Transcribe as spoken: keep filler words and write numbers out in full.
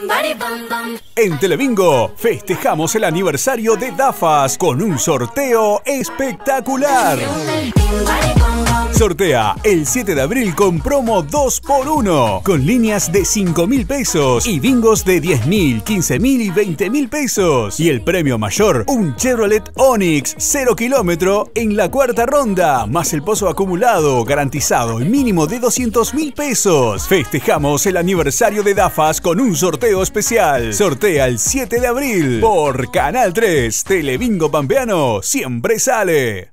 En Telebingo festejamos el aniversario de DAFAS con un sorteo espectacular. Sortea el siete de abril con promo dos por uno, con líneas de cinco mil pesos y bingos de diez mil, quince mil y veinte mil pesos. Y el premio mayor, un Chevrolet Onix cero kilómetro en la cuarta ronda, más el pozo acumulado garantizado en mínimo de doscientos mil pesos. Festejamos el aniversario de DAFAS con un sorteo especial. Sortea el siete de abril por Canal tres. Telebingo Pampeano siempre sale.